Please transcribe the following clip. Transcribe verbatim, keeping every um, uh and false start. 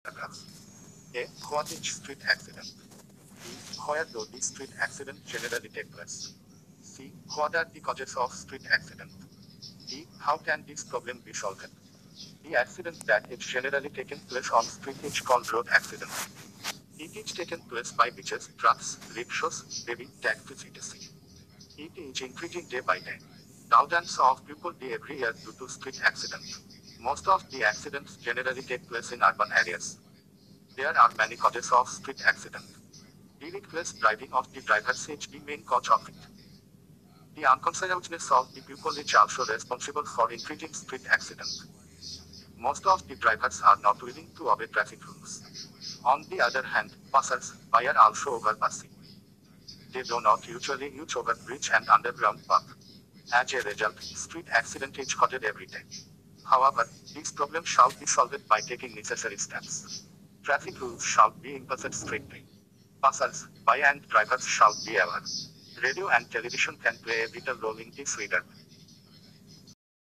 paragraph. A. What is street accident? B. Where do these street accidents generally take place? C. What are the causes of street accident? D. How can this problem be solved? The accident that is generally taken place on street is called road accident. It is taken place by beaches, trucks, rickshaws, baby, taxis, et cetera. It is increasing day by day. Thousands of people die every year due to street accidents. Most of the accidents generally take place in urban areas. There are many causes of street accident. The reckless driving of the drivers is the main cause of it. The unconsciousness of the people is also responsible for increasing street accidents. Most of the drivers are not willing to obey traffic rules. On the other hand, passers by are also overpassing. They do not usually use overbridge and underground path. As a result, street accident is caused every day. However, this problem shall be solved by taking necessary steps. Traffic rules shall be imposed strictly. Passers by and drivers shall be aware. Radio and television can play a vital role in this regard.